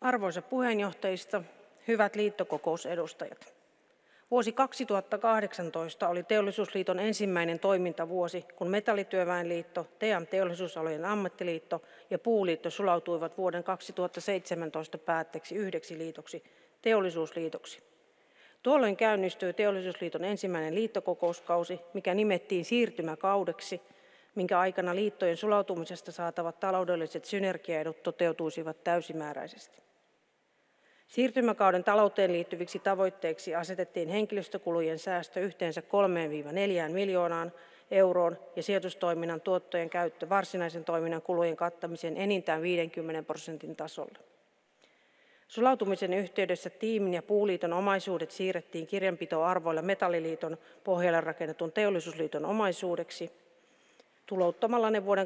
Arvoisa puheenjohtajisto, hyvät liittokokousedustajat. Vuosi 2018 oli Teollisuusliiton ensimmäinen toimintavuosi, kun Metallityöväenliitto, TEAM-teollisuusalojen ammattiliitto ja Puuliitto sulautuivat vuoden 2017 päätteeksi yhdeksi liitoksi, Teollisuusliitoksi. Tuolloin käynnistyi Teollisuusliiton ensimmäinen liittokokouskausi, mikä nimettiin siirtymäkaudeksi, minkä aikana liittojen sulautumisesta saatavat taloudelliset synergiaedut toteutuisivat täysimääräisesti. Siirtymäkauden talouteen liittyviksi tavoitteiksi asetettiin henkilöstökulujen säästö yhteensä 3–4 miljoonaan euroon ja sijoitustoiminnan tuottojen käyttö varsinaisen toiminnan kulujen kattamiseen enintään 50% tasolla. Sulautumisen yhteydessä tiimin ja Puuliiton omaisuudet siirrettiin kirjanpitoarvoilla Metalliliiton pohjalle rakennetun Teollisuusliiton omaisuudeksi tulouttamalla ne vuoden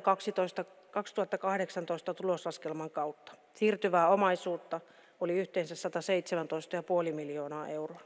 2018 tuloslaskelman kautta. Siirtyvää omaisuutta oli yhteensä 117,5 miljoonaa euroa.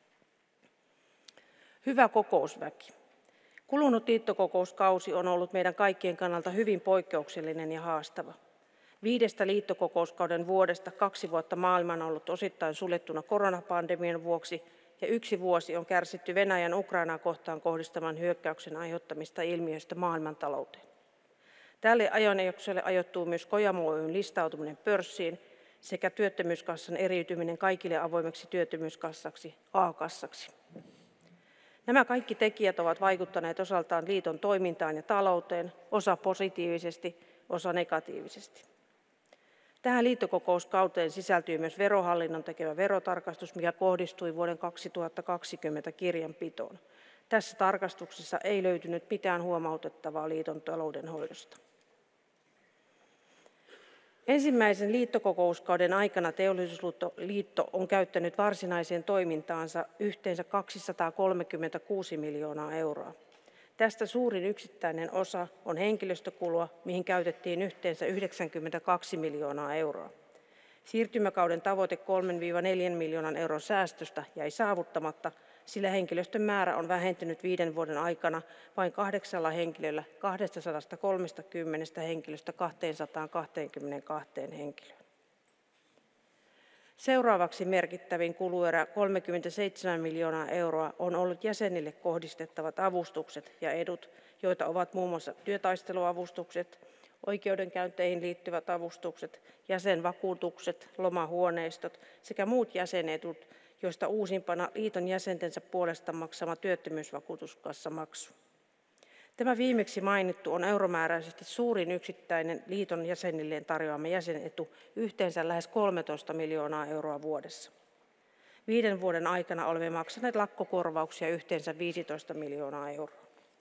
Hyvä kokousväki. Kulunut liittokokouskausi on ollut meidän kaikkien kannalta hyvin poikkeuksellinen ja haastava. 5 liittokokouskauden vuodesta 2 vuotta maailma on ollut osittain suljettuna koronapandemian vuoksi ja 1 vuosi on kärsitty Venäjän Ukrainaa kohtaan kohdistaman hyökkäyksen aiheuttamista ilmiöistä maailmantalouteen. Tälle ajanjaksolle ajoittuu myös Kojamo Oy:n listautuminen pörssiin sekä työttömyyskassan eriytyminen kaikille avoimeksi työttömyyskassaksi, A-kassaksi. Nämä kaikki tekijät ovat vaikuttaneet osaltaan liiton toimintaan ja talouteen, osa positiivisesti, osa negatiivisesti. Tähän liittokokouskauteen sisältyy myös Verohallinnon tekemä verotarkastus, mikä kohdistui vuoden 2020 kirjanpitoon. Tässä tarkastuksessa ei löytynyt mitään huomautettavaa liiton taloudenhoidosta. Ensimmäisen liittokokouskauden aikana Teollisuusliitto on käyttänyt varsinaiseen toimintaansa yhteensä 236 miljoonaa euroa. Tästä suurin yksittäinen osa on henkilöstökulua, mihin käytettiin yhteensä 92 miljoonaa euroa. Siirtymäkauden tavoite 3–4 miljoonan euron säästöstä jäi saavuttamatta, sillä henkilöstön määrä on vähentynyt 5 vuoden aikana vain 8 henkilöllä 230 henkilöstä 222 henkilöön. Seuraavaksi merkittävin kuluerä 37 miljoonaa euroa on ollut jäsenille kohdistettavat avustukset ja edut, joita ovat muun muassa työtaisteluavustukset, oikeudenkäynteihin liittyvät avustukset, jäsenvakuutukset, lomahuoneistot sekä muut jäsenedut, joista uusimpana liiton jäsentensä puolesta maksama työttömyysvakuutuskassamaksu. Tämä viimeksi mainittu on euromääräisesti suurin yksittäinen liiton jäsenilleen tarjoama jäsenetu, yhteensä lähes 13 miljoonaa euroa vuodessa. 5 vuoden aikana olemme maksaneet lakkokorvauksia yhteensä 15 miljoonaa euroa.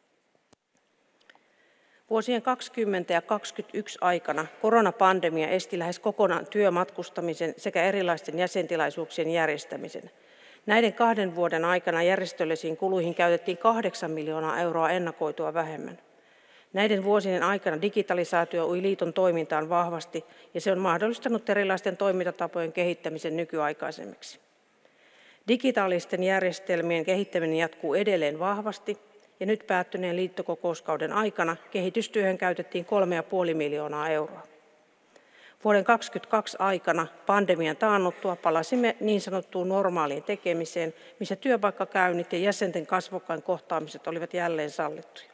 Vuosien 2020 ja 2021 aikana koronapandemia esti lähes kokonaan työmatkustamisen sekä erilaisten jäsentilaisuuksien järjestämisen. Näiden 2 vuoden aikana järjestöllisiin kuluihin käytettiin 8 miljoonaa euroa ennakoitua vähemmän. Näiden vuosien aikana digitalisaatio ui liiton toimintaan vahvasti ja se on mahdollistanut erilaisten toimintatapojen kehittämisen nykyaikaisemmiksi. Digitaalisten järjestelmien kehittäminen jatkuu edelleen vahvasti ja nyt päättyneen liittokokouskauden aikana kehitystyöhön käytettiin 3,5 miljoonaa euroa. Vuoden 2022 aikana pandemian taannuttua palasimme niin sanottuun normaaliin tekemiseen, missä työpaikkakäynnit ja jäsenten kasvokkain kohtaamiset olivat jälleen sallittuja.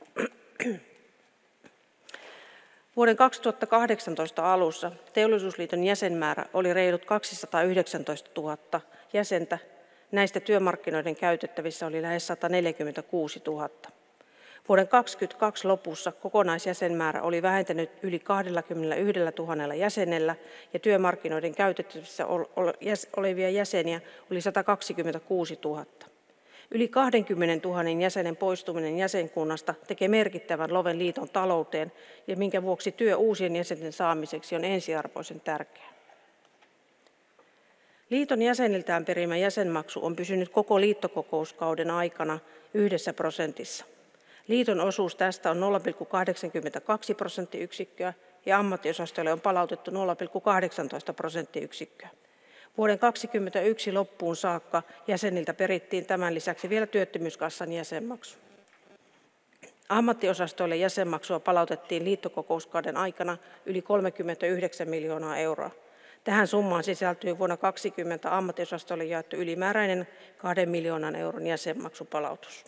Vuoden 2018 alussa Teollisuusliiton jäsenmäärä oli reilut 219 000 jäsentä. Näistä työmarkkinoiden käytettävissä oli lähes 146 000. Vuoden 2022 lopussa kokonaisjäsenmäärä oli vähentänyt yli 21 000 jäsenellä ja työmarkkinoiden käytettävissä olevia jäseniä oli 126 000. Yli 20 000 jäsenen poistuminen jäsenkunnasta tekee merkittävän loven liiton talouteen ja minkä vuoksi työ uusien jäsenten saamiseksi on ensiarvoisen tärkeää. Liiton jäseniltään perimä jäsenmaksu on pysynyt koko liittokokouskauden aikana 1%. Liiton osuus tästä on 0,82 prosenttiyksikköä ja ammattiosastoille on palautettu 0,18 prosenttiyksikköä. Vuoden 2021 loppuun saakka jäseniltä perittiin tämän lisäksi vielä työttömyyskassan jäsenmaksu. Ammattiosastoille jäsenmaksua palautettiin liittokokouskauden aikana yli 39 miljoonaa euroa. Tähän summaan sisältyy vuonna 2020 ammattiosastolle jaettu ylimääräinen 2 miljoonan euron jäsenmaksupalautus.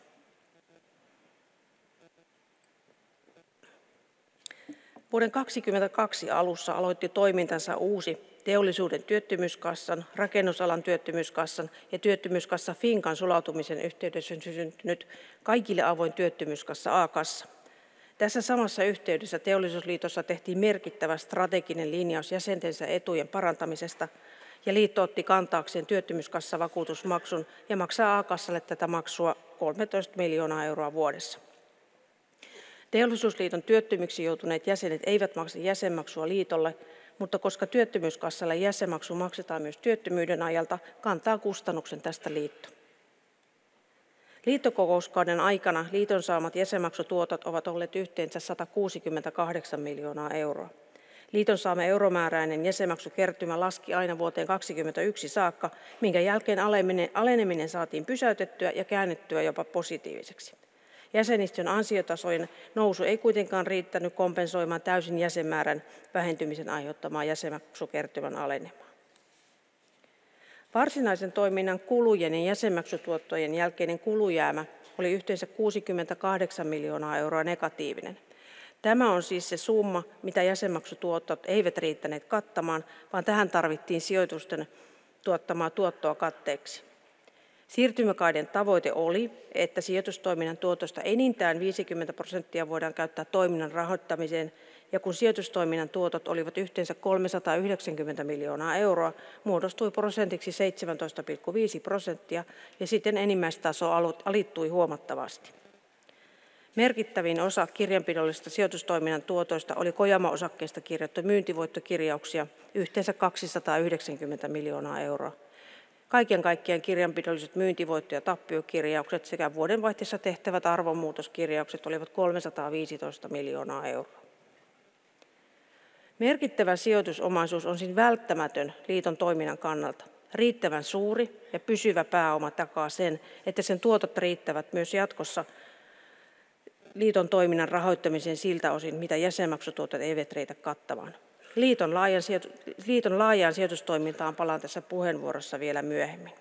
Vuoden 2022 alussa aloitti toimintansa uusi Teollisuuden työttömyyskassan, Rakennusalan työttömyyskassan ja Työttömyyskassa Finkan sulautumisen yhteydessä syntynyt kaikille avoin työttömyyskassa A-kassa. Tässä samassa yhteydessä Teollisuusliitossa tehtiin merkittävä strateginen linjaus jäsentensä etujen parantamisesta ja liitto otti kantaakseen työttömyyskassavakuutusmaksun ja maksaa A-kassalle tätä maksua 13 miljoonaa euroa vuodessa. Teollisuusliiton työttömyksi joutuneet jäsenet eivät maksa jäsenmaksua liitolle, mutta koska työttömyyskassalle jäsenmaksu maksetaan myös työttömyyden ajalta, kantaa kustannuksen tästä liitto. Liittokokouskauden aikana liiton saamat jäsenmaksutuotot ovat olleet yhteensä 168 miljoonaa euroa. Liiton saama euromääräinen jäsenmaksukertymä laski aina vuoteen 2021 saakka, minkä jälkeen aleneminen saatiin pysäytettyä ja käännettyä jopa positiiviseksi. Jäsenistön ansiotasojen nousu ei kuitenkaan riittänyt kompensoimaan täysin jäsenmäärän vähentymisen aiheuttamaa jäsenmaksukertymän alenemaa. Varsinaisen toiminnan kulujen ja jäsenmaksutuottojen jälkeinen kulujäämä oli yhteensä 68 miljoonaa euroa negatiivinen. Tämä on siis se summa, mitä jäsenmaksutuotot eivät riittäneet kattamaan, vaan tähän tarvittiin sijoitusten tuottamaa tuottoa katteeksi. Siirtymäkauden tavoite oli, että sijoitustoiminnan tuotosta enintään 50% voidaan käyttää toiminnan rahoittamiseen, ja kun sijoitustoiminnan tuotot olivat yhteensä 390 miljoonaa euroa, muodostui prosentiksi 17,5% ja siten enimmäistaso alittui huomattavasti. Merkittävin osa kirjanpidollisesta sijoitustoiminnan tuotoista oli Kojamo-osakkeista kirjattu myyntivoittokirjauksia, yhteensä 290 miljoonaa euroa. Kaiken kaikkiaan kirjanpidolliset myyntivoitto- ja tappiokirjaukset sekä vuodenvaihteessa tehtävät arvonmuutoskirjaukset olivat 315 miljoonaa euroa. Merkittävä sijoitusomaisuus on siis välttämätön liiton toiminnan kannalta. Riittävän suuri ja pysyvä pääoma takaa sen, että sen tuotot riittävät myös jatkossa liiton toiminnan rahoittamiseen siltä osin, mitä jäsenmaksutuotot eivät riitä kattamaan. Liiton laajaan sijoitustoimintaan palaan tässä puheenvuorossa vielä myöhemmin.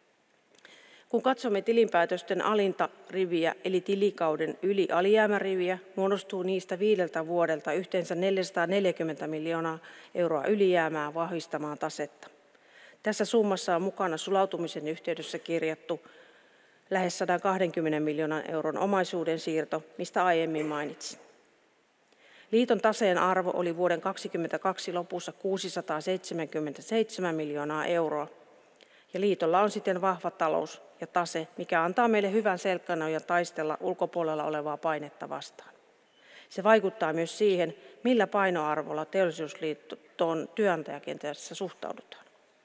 Kun katsomme tilinpäätösten alinta riviä, eli tilikauden yli alijäämäriviä, muodostuu niistä 5 vuodelta yhteensä 440 miljoonaa euroa ylijäämää vahvistamaan tasetta. Tässä summassa on mukana sulautumisen yhteydessä kirjattu lähes 120 miljoonan euron omaisuuden siirto, mistä aiemmin mainitsin. Liiton taseen arvo oli vuoden 2022 lopussa 677 miljoonaa euroa. Ja liitolla on siten vahva talous ja tase, mikä antaa meille hyvän selkänojan taistella ulkopuolella olevaa painetta vastaan. Se vaikuttaa myös siihen, millä painoarvolla Teollisuusliiton työnantajakentässä suhtaudutaan.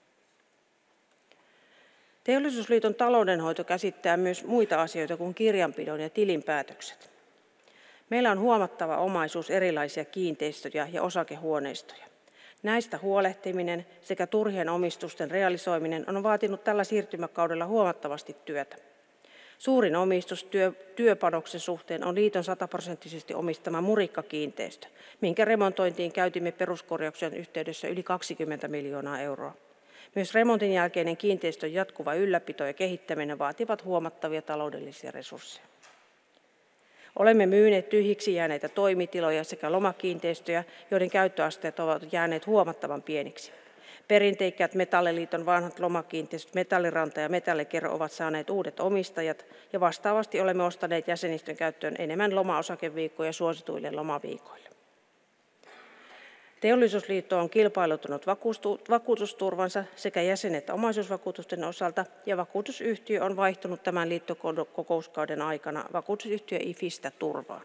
Teollisuusliiton taloudenhoito käsittää myös muita asioita kuin kirjanpidon ja tilinpäätökset. Meillä on huomattava omaisuus erilaisia kiinteistöjä ja osakehuoneistoja. Näistä huolehtiminen sekä turhien omistusten realisoiminen on vaatinut tällä siirtymäkaudella huomattavasti työtä. Suurin omistus työpanoksen suhteen on liiton 100% omistama Murikka-kiinteistö, minkä remontointiin käytimme peruskorjauksen yhteydessä yli 20 miljoonaa euroa. Myös remontin jälkeinen kiinteistön jatkuva ylläpito ja kehittäminen vaativat huomattavia taloudellisia resursseja. Olemme myyneet tyhjiksi jääneitä toimitiloja sekä lomakiinteistöjä, joiden käyttöasteet ovat jääneet huomattavan pieniksi. Perinteikkäät Metalliliiton vanhat lomakiinteistöt Metalliranta ja Metallikerro ovat saaneet uudet omistajat ja vastaavasti olemme ostaneet jäsenistön käyttöön enemmän lomaosakeviikkoja suosituille lomaviikoille. Teollisuusliitto on kilpailuttanut vakuutusturvansa sekä jäsen- että omaisuusvakuutusten osalta ja vakuutusyhtiö on vaihtunut tämän liittokokouskauden aikana vakuutusyhtiö IFistä turvaan.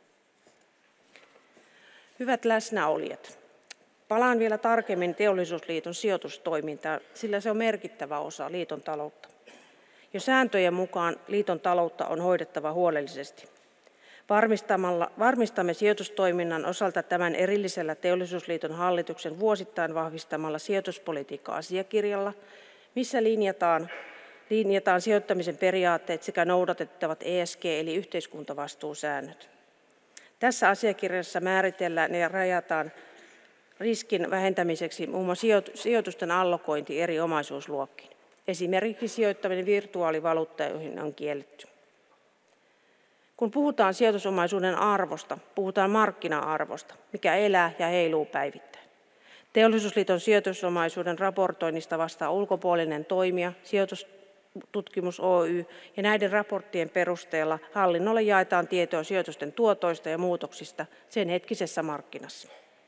Hyvät läsnäolijat, palaan vielä tarkemmin Teollisuusliiton sijoitustoimintaan, sillä se on merkittävä osa liiton taloutta. Jo sääntöjen mukaan liiton taloutta on hoidettava huolellisesti. Varmistamme sijoitustoiminnan osalta tämän erillisellä Teollisuusliiton hallituksen vuosittain vahvistamalla sijoituspolitiikka-asiakirjalla, missä linjataan sijoittamisen periaatteet sekä noudatettavat ESG eli yhteiskuntavastuusäännöt. Tässä asiakirjassa määritellään ja riskin vähentämiseksi muun muassa sijoitusten allokointi eri omaisuusluokkiin. Esimerkiksi sijoittaminen virtuaalivaluuttoihin on kielletty. Kun puhutaan sijoitusomaisuuden arvosta, puhutaan markkina-arvosta, mikä elää ja heiluu päivittäin. Teollisuusliiton sijoitusomaisuuden raportoinnista vastaa ulkopuolinen toimija, Sijoitustutkimus Oy, ja näiden raporttien perusteella hallinnolle jaetaan tietoa sijoitusten tuotoista ja muutoksista sen hetkisessä markkinassa.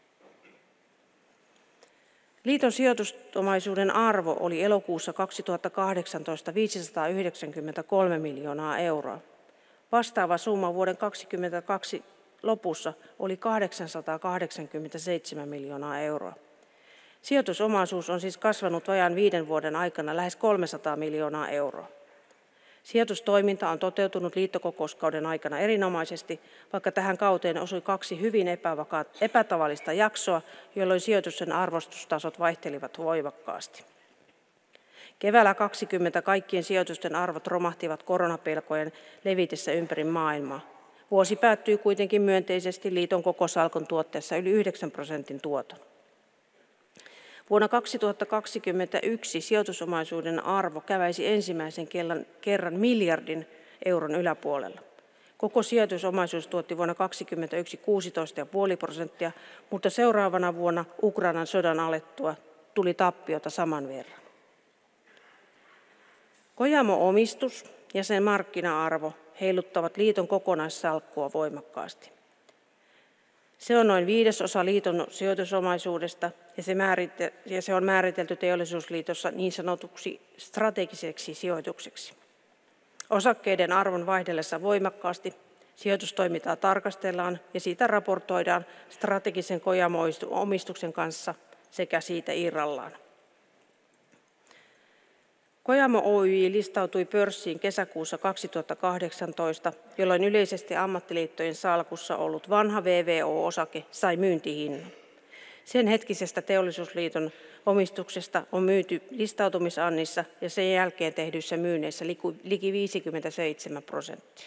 Liiton sijoitusomaisuuden arvo oli elokuussa 2018 593 miljoonaa euroa. Vastaava summa vuoden 2022 lopussa oli 887 miljoonaa euroa. Sijoitusomaisuus on siis kasvanut vajaan 5 vuoden aikana lähes 300 miljoonaa euroa. Sijoitustoiminta on toteutunut liittokokouskauden aikana erinomaisesti, vaikka tähän kauteen osui 2 hyvin epätavallista jaksoa, jolloin sijoitusten arvostustasot vaihtelivat voimakkaasti. Keväällä 2020 kaikkien sijoitusten arvot romahtivat koronapelkojen levitessä ympäri maailmaa. Vuosi päättyi kuitenkin myönteisesti liiton koko salkun tuotteessa yli 9% tuoton. Vuonna 2021 sijoitusomaisuuden arvo käväisi ensimmäisen kerran miljardin euron yläpuolella. Koko sijoitusomaisuus tuotti vuonna 2021 16,5%, mutta seuraavana vuonna Ukrainan sodan alettua tuli tappiota saman verran. Kojamo-omistus ja sen markkina-arvo heiluttavat liiton kokonaissalkkua voimakkaasti. Se on noin 1/5 liiton sijoitusomaisuudesta ja se on määritelty Teollisuusliitossa niin sanotuksi strategiseksi sijoitukseksi. Osakkeiden arvon vaihdellessa voimakkaasti sijoitustoimintaa tarkastellaan ja siitä raportoidaan strategisen Kojamo-omistuksen kanssa sekä siitä irrallaan. Kojamo Oy listautui pörssiin kesäkuussa 2018, jolloin yleisesti ammattiliittojen salkussa ollut vanha VVO-osake sai myyntihinnan. Sen hetkisestä Teollisuusliiton omistuksesta on myyty listautumisannissa ja sen jälkeen tehdyissä myynneissä liki 57%.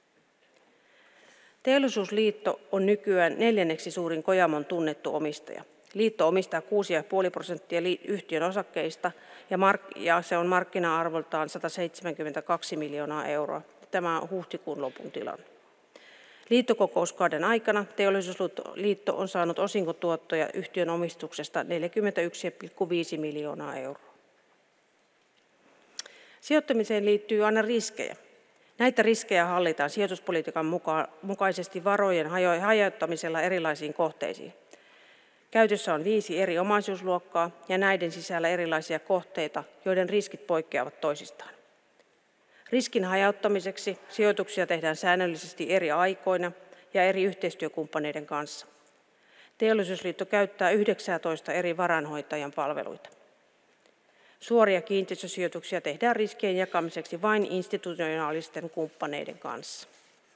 Teollisuusliitto on nykyään 4. suurin Kojamon tunnettu omistaja. Liitto omistaa 6,5% yhtiön osakkeista ja se on markkina-arvoltaan 172 miljoonaa euroa. Tämä on huhtikuun lopun tilanne. Liittokokouskauden aikana Teollisuusliitto on saanut osinkotuottoja yhtiön omistuksesta 41,5 miljoonaa euroa. Sijoittamiseen liittyy aina riskejä. Näitä riskejä hallitaan sijoituspolitiikan mukaisesti varojen hajottamisella erilaisiin kohteisiin. Käytössä on 5 eri omaisuusluokkaa ja näiden sisällä erilaisia kohteita, joiden riskit poikkeavat toisistaan. Riskin hajauttamiseksi sijoituksia tehdään säännöllisesti eri aikoina ja eri yhteistyökumppaneiden kanssa. Teollisuusliitto käyttää 19 eri varainhoitajan palveluita. Suoria kiinteistösijoituksia tehdään riskien jakamiseksi vain institutionaalisten kumppaneiden kanssa.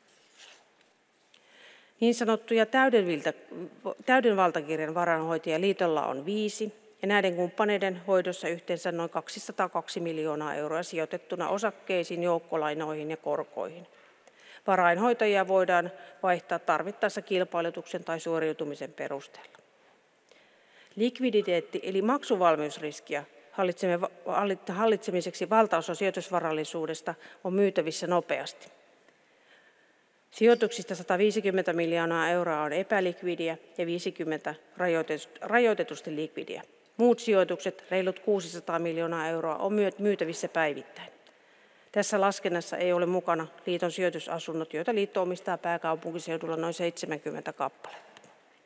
Niin sanottuja täyden valtakirjan varainhoitajia liitolla on 5 ja näiden kumppaneiden hoidossa yhteensä noin 202 miljoonaa euroa sijoitettuna osakkeisiin, joukkolainoihin ja korkoihin. Varainhoitajia voidaan vaihtaa tarvittaessa kilpailutuksen tai suoriutumisen perusteella. Likviditeetti eli maksuvalmiusriskiä hallitsemiseksi valtaosa sijoitusvarallisuudesta on myytävissä nopeasti. Sijoituksista 150 miljoonaa euroa on epälikvidiä ja 50 rajoitetusti likvidiä. Muut sijoitukset, reilut 600 miljoonaa euroa, on myytävissä päivittäin. Tässä laskennassa ei ole mukana liiton sijoitusasunnot, joita liitto omistaa pääkaupunkiseudulla noin 70 kappaletta.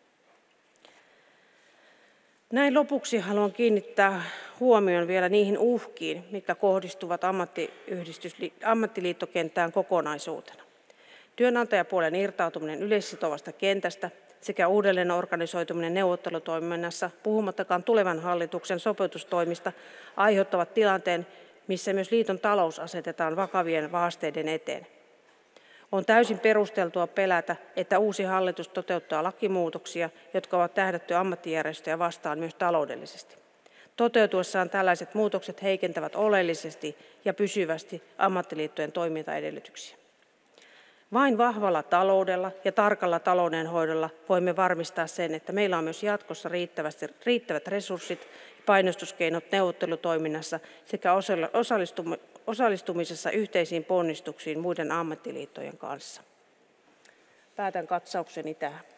Näin lopuksi haluan kiinnittää huomion vielä niihin uhkiin, mitkä kohdistuvat ammattiliittokenttään kokonaisuutena. Työnantajapuolen irtautuminen yleissitovasta kentästä sekä uudelleen organisoituminen neuvottelutoiminnassa, puhumattakaan tulevan hallituksen sopeutustoimista, aiheuttavat tilanteen, missä myös liiton talous asetetaan vakavien haasteiden eteen. On täysin perusteltua pelätä, että uusi hallitus toteuttaa lakimuutoksia, jotka ovat tähdätty ammattijärjestöjä vastaan myös taloudellisesti. Toteutuessaan tällaiset muutokset heikentävät oleellisesti ja pysyvästi ammattiliittojen toimintaedellytyksiä. Vain vahvalla taloudella ja tarkalla taloudenhoidolla voimme varmistaa sen, että meillä on myös jatkossa riittävät resurssit ja painostuskeinot neuvottelutoiminnassa sekä osallistumisessa yhteisiin ponnistuksiin muiden ammattiliittojen kanssa. Päätän katsaukseni tähän.